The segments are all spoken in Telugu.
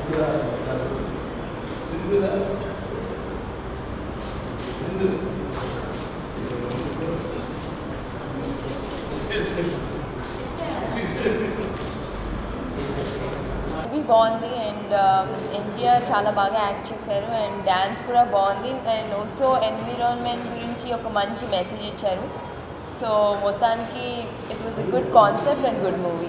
బాగుంది అండ్ ఎన్టీఆర్ చాలా బాగా యాక్ట్ చేశారు అండ్ డ్యాన్స్ కూడా బాగుంది అండ్ ఆల్సో ఎన్విరాన్మెంట్ గురించి ఒక మంచి మెసేజ్ ఇచ్చారు. సో మొత్తానికి it was a good concept and good movie.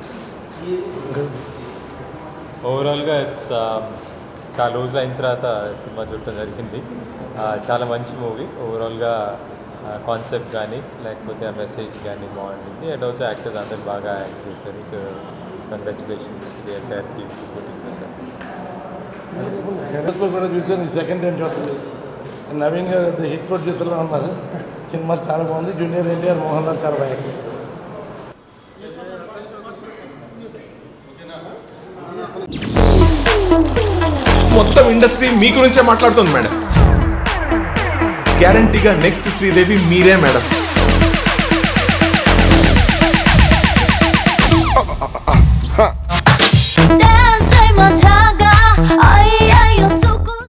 ఓవరాల్గా ఇట్స్ చాలా రోజులు అయిన తర్వాత సినిమా చూడటం జరిగింది. చాలా మంచి మూవీ. ఓవరాల్గా కాన్సెప్ట్ కానీ లేకపోతే ఆ మెసేజ్ కానీ బాగుంటుంది. అండ్ ఆల్సో యాక్టర్స్ అందరు బాగా యాక్ట్ చేశారు. So congratulations to the entire team for putting this up. కూడా చూసాను, సెకండ్ టైం చూడాలి. నవీన్ గారు హిట్ ప్రొడ్యూసర్లో ఉన్నారు. సినిమా చాలా బాగుంది. జూనియర్ ఎన్టీఆర్ మోహన్ లాల్ చాలా బాగా యాక్ట్ చేశారు. మొత్తం ఇండస్ట్రీ మీ గురించే మాట్లాడుతుంది మేడం. గ్యారంటీగా నెక్స్ట్ శ్రీదేవి మీరే మేడం.